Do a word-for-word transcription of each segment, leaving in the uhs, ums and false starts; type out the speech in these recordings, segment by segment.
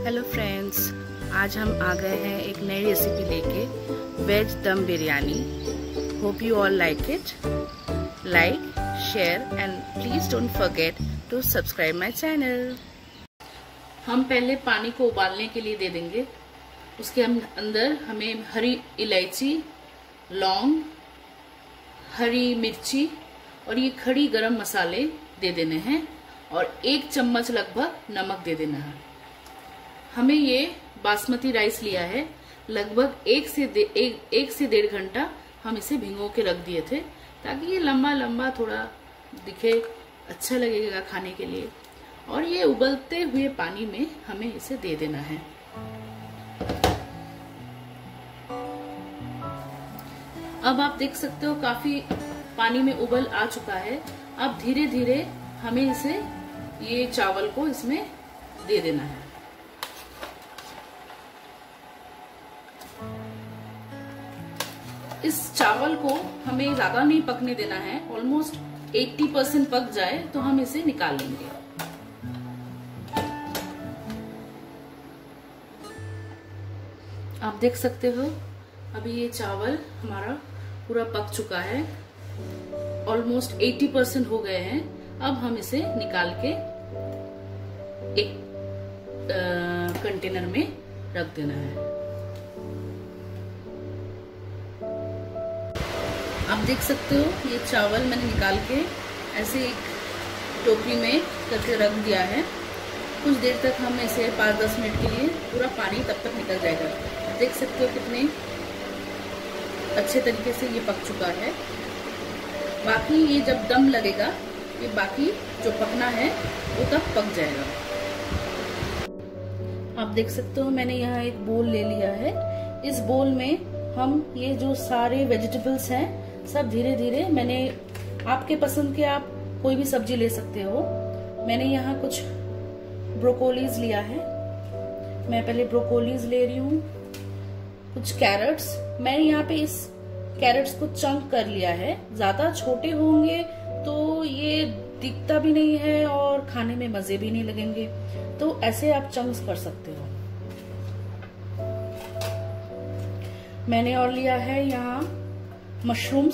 Hello friends, आज हम आ गए हैं एक नई रेसिपी लेके, veg dum biryani. Hope you all like it. Like, share and please don't forget to subscribe my channel. हम पहले पानी को उबालने के लिए दे देंगे। उसके हम अंदर हमें हरी इलायची, लौंग, हरी मिर्ची और ये खड़ी गरम मसाले दे देने हैं और एक चम्मच लगभग नमक दे देना है। हमें ये बासमती राइस लिया है, लगभग एक से दे, एक, एक से डेढ़ घंटा हम इसे भिगो के रख दिए थे ताकि ये लंबा लंबा थोड़ा दिखे, अच्छा लगेगा खाने के लिए। और ये उबलते हुए पानी में हमें इसे दे देना है। अब आप देख सकते हो काफी पानी में उबल आ चुका है। अब धीरे धीरे हमें इसे ये चावल को इसमें दे देना है। इस चावल को हमें ज्यादा नहीं पकने देना है, ऑलमोस्ट अस्सी परसेंट पक जाए तो हम इसे निकाल लेंगे। आप देख सकते हो अभी ये चावल हमारा पूरा पक चुका है, ऑलमोस्ट अस्सी परसेंट हो गए हैं। अब हम इसे निकाल के एक कंटेनर में रख देना है। आप देख सकते हो ये चावल मैंने निकाल के ऐसे एक टोकरी में करके रख दिया है। कुछ देर तक हम इसे पाँच दस मिनट के लिए पूरा पानी तब तक निकल जाएगा। देख सकते हो कितने अच्छे तरीके से ये पक चुका है। बाकी ये जब दम लगेगा, ये बाकी जो पकना है वो तब पक जाएगा। आप देख सकते हो मैंने यहाँ एक बोल ले लिया है। इस बोल में हम ये जो सारे वेजिटेबल्स हैं सब धीरे धीरे, मैंने आपके पसंद के आप कोई भी सब्जी ले सकते हो। मैंने यहाँ कुछ ब्रोकोलीज लिया है, मैं पहले ब्रोकोलीज ले रही हूँ। कुछ कैरेट्स, मैंने यहाँ पे इस कैरेट्स को चंक कर लिया है। ज्यादा छोटे होंगे तो ये दिखता भी नहीं है और खाने में मजे भी नहीं लगेंगे, तो ऐसे आप चंक्स कर सकते हो। मैंने और लिया है यहाँ मशरूम्स,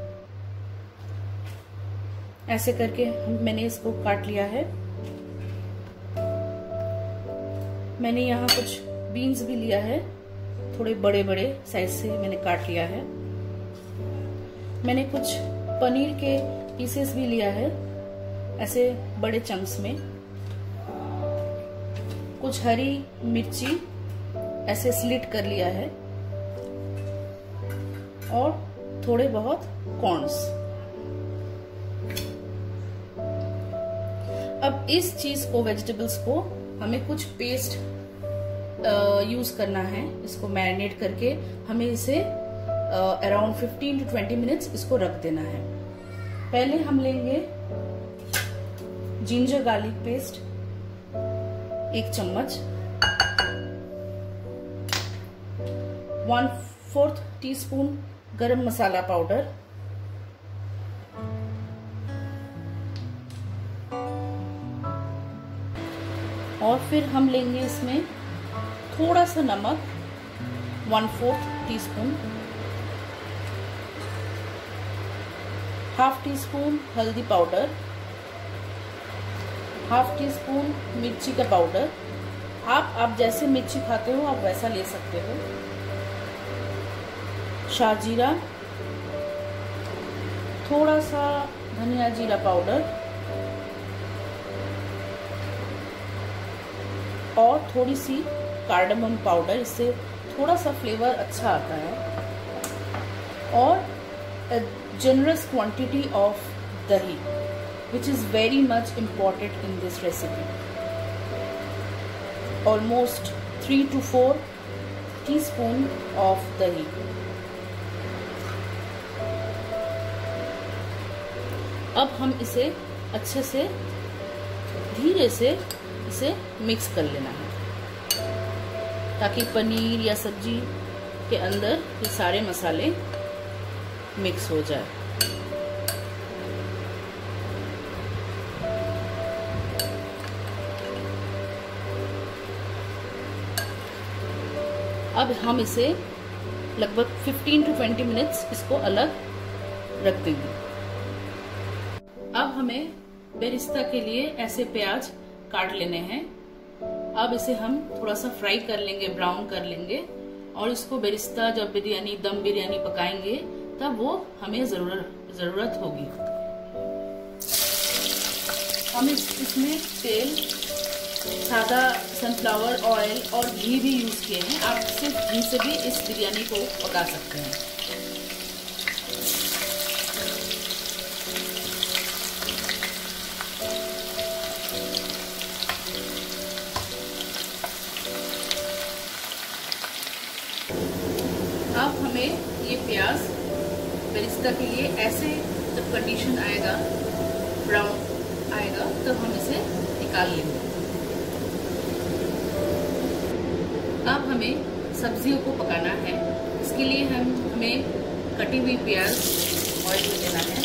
ऐसे करके मैंने इसको काट लिया है। मैंने यहाँ कुछ बीन्स भी लिया है, थोड़े बड़े बड़े साइज से मैंने काट लिया है। मैंने कुछ पनीर के पीसेस भी लिया है ऐसे बड़े चंक्स में। कुछ हरी मिर्ची ऐसे स्लिट कर लिया है और थोड़े बहुत कॉर्न्स। अब इस चीज को, वेजिटेबल्स को हमें कुछ पेस्ट यूज करना है। इसको मैरिनेट करके हमें इसे around fifteen to twenty minutes इसको रख देना है। पहले हम लेंगे जिंजर गार्लिक पेस्ट एक चम्मच, वन फोर्थ टी स्पून गरम मसाला पाउडर, और फिर हम लेंगे इसमें थोड़ा सा नमक, one fourth teaspoon, half teaspoon हल्दी पाउडर, हाफ टी स्पून मिर्ची का पाउडर। आप आप जैसे मिर्ची खाते हो आप वैसा ले सकते हो। शाहजीरा, थोड़ा सा धनिया जीरा पाउडर और थोड़ी सी कार्डमम पाउडर, इससे थोड़ा सा फ्लेवर अच्छा आता है। और a generous quantity of dahi, which is very much important in this recipe. Almost three to four teaspoon of dahi. अब हम इसे अच्छे से धीरे से इसे मिक्स कर लेना है ताकि पनीर या सब्जी के अंदर ये सारे मसाले मिक्स हो जाए। अब हम इसे लगभग पंद्रह टू बीस मिनट्स इसको अलग रख देंगे। अब हमें बेरिस्ता के लिए ऐसे प्याज काट लेने हैं। अब इसे हम थोड़ा सा फ्राई कर लेंगे, ब्राउन कर लेंगे, और इसको बेरिस्ता जब बिरयानी दम बिरयानी पकाएंगे तब वो हमें जरूरत जरूरत होगी। हम इस, इसमें तेल, सादा सनफ्लावर ऑयल और घी भी यूज किए हैं। आप सिर्फ घी से भी इस बिरयानी को पका सकते हैं। अब हमें ये प्याज बेरिस्ता के लिए ऐसे जब कंडीशन आएगा, ब्राउन आएगा, तब हम इसे निकाल लेंगे। अब हमें सब्जियों को पकाना है। इसके लिए हम हमें कटी हुई प्याज ऑयल में देना है।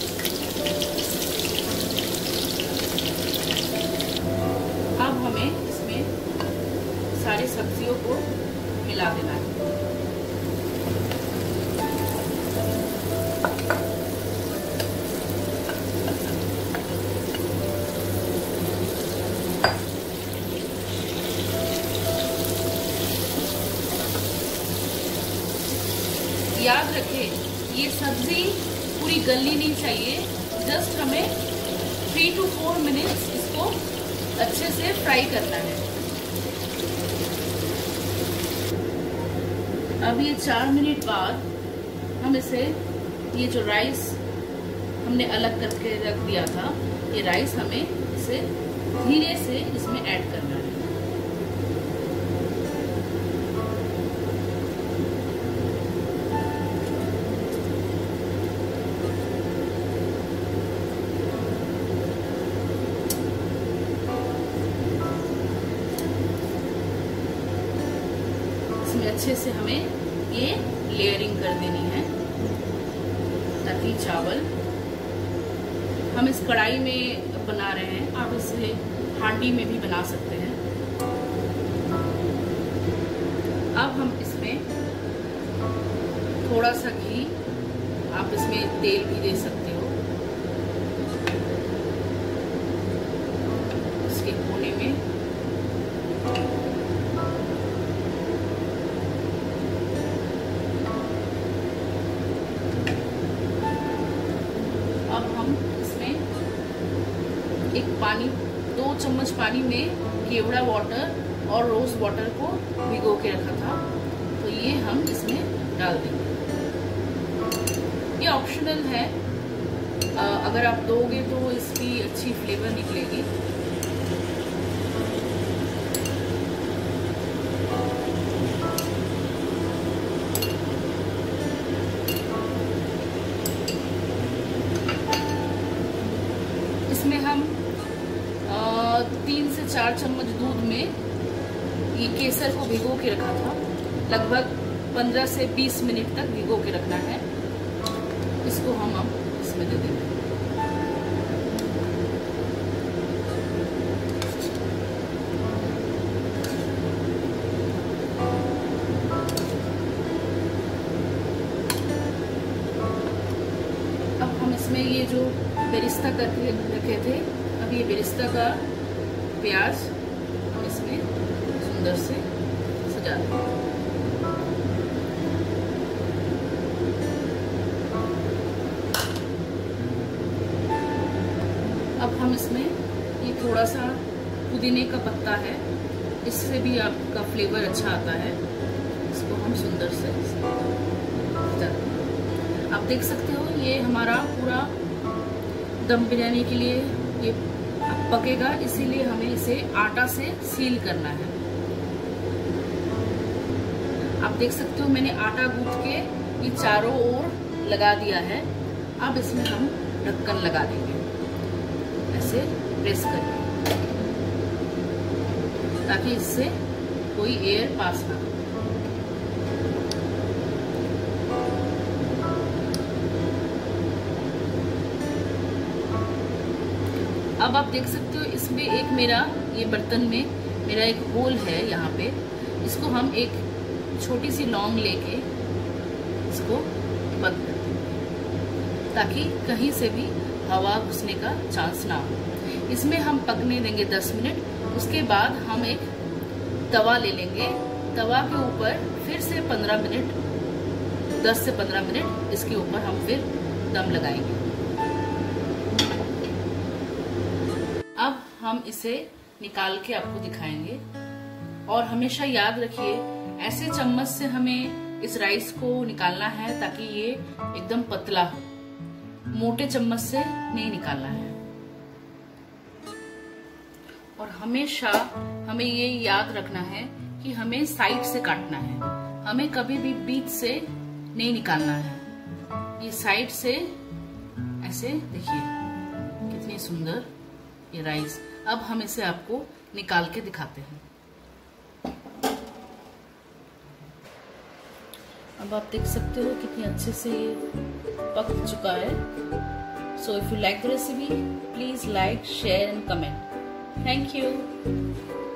अब हमें इसमें सारी सब्जियों को मिला देना है। याद रखें, ये सब्जी पूरी गलनी नहीं चाहिए, जस्ट हमें थ्री टू फोर मिनट्स इसको अच्छे से फ्राई करना है। अब ये चार मिनट बाद हम इसे, ये जो राइस हमने अलग करके रख दिया था, ये राइस हमें इसे धीरे से इसमें ऐड करना है। अच्छे से हमें ये लेयरिंग कर देनी है, ताकि चावल हम इस कढ़ाई में बना रहे हैं, आप इसे हांडी में भी बना सकते हैं। अब हम इसमें थोड़ा सा घी, आप इसमें तेल भी दे सकते हो, इसके कोने में। अब हम इसमें एक पानी, दो चम्मच पानी में केवड़ा वाटर और रोज वाटर को भिगो के रखा था, तो ये हम इसमें डाल देंगे। ये ऑप्शनल है, आ, अगर आप दोगे तो इसकी अच्छी फ्लेवर निकलेगी। इसमें हम आ, तीन से चार चम्मच दूध में ये केसर को भिगो के रखा था, लगभग पंद्रह से बीस मिनट तक भिगो के रखना है। इसको हम अब इसमें दे देंगे। अब हम इसमें ये जो बेरिस्ता करके रखे थे, अब ये बेरिस्ता का प्याज हम इसमें सुंदर से सजा देंगे। अब हम इसमें ये थोड़ा सा पुदीने का पत्ता है, इससे भी आपका फ्लेवर अच्छा आता है। इसको हम सुंदर से सजा देंगे। आप देख सकते हो ये हमारा पूरा दम बिरयानी के लिए ये पकेगा, इसीलिए हमें इसे आटा से सील करना है। आप देख सकते हो मैंने आटा गूंथ के ये चारों ओर लगा दिया है। अब इसमें हम ढक्कन लगा देंगे, ऐसे प्रेस करके, ताकि इससे कोई एयर पास ना हो। अब आप देख सकते हो इसमें एक मेरा ये बर्तन में मेरा एक होल है यहाँ पे, इसको हम एक छोटी सी लौंग लेके इसको बंद कर देंगे ताकि कहीं से भी हवा घुसने का चांस ना हो। इसमें हम पकने देंगे दस मिनट। उसके बाद हम एक तवा ले लेंगे। तवा के ऊपर फिर से पंद्रह मिनट, दस से पंद्रह मिनट इसके ऊपर हम फिर दम लगाएंगे। अब हम इसे निकाल के आपको दिखाएंगे। और हमेशा याद रखिए, ऐसे चम्मच से हमें इस राइस को निकालना है ताकि ये एकदम पतला हो, मोटे चम्मच से नहीं निकालना है। और हमेशा हमें ये याद रखना है कि हमें साइड से काटना है, हमें कभी भी बीच से नहीं निकालना है। ये साइड से ऐसे देखिए कितनी सुंदर ये राइस। अब हम इसे आपको निकाल के दिखाते हैं। अब आप देख सकते हो कितनी अच्छे से ये पक चुका है। So if you like the recipe, please like, share and comment. Thank you.